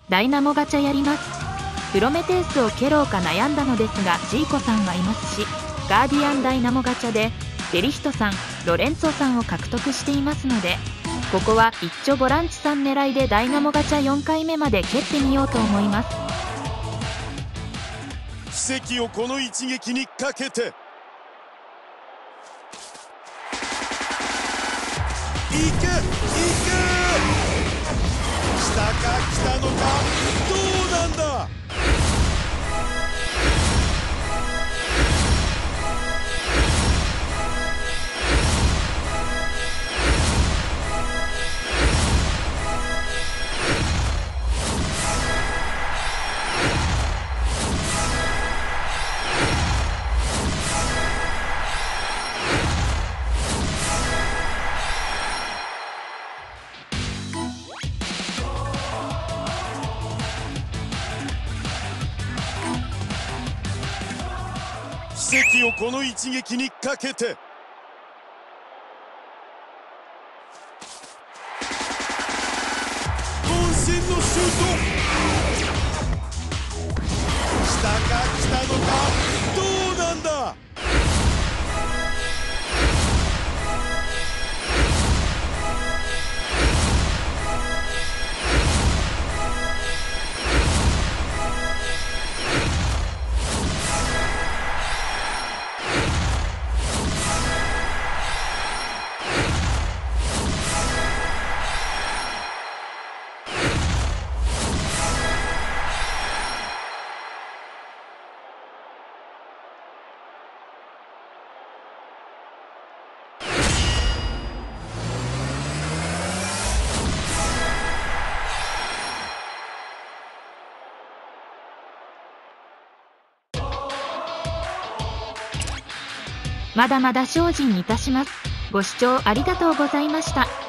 ダイナモガチャやります。プロメテウスを蹴ろうか悩んだのですがジーコさんはいますし、ガーディアンダイナモガチャでデリヒトさん、ロレンツォさんを獲得していますので、ここは一丁ボランチさん狙いでダイナモガチャ4回目まで蹴ってみようと思います。 奇跡をこの一撃にかけて、いけいけ、来たか来たのか、どうなんだ。奇跡をこの一撃にかけて、渾身のシュート、来たか来たのか、どうなんだ。 まだまだ精進いたします。ご視聴ありがとうございました。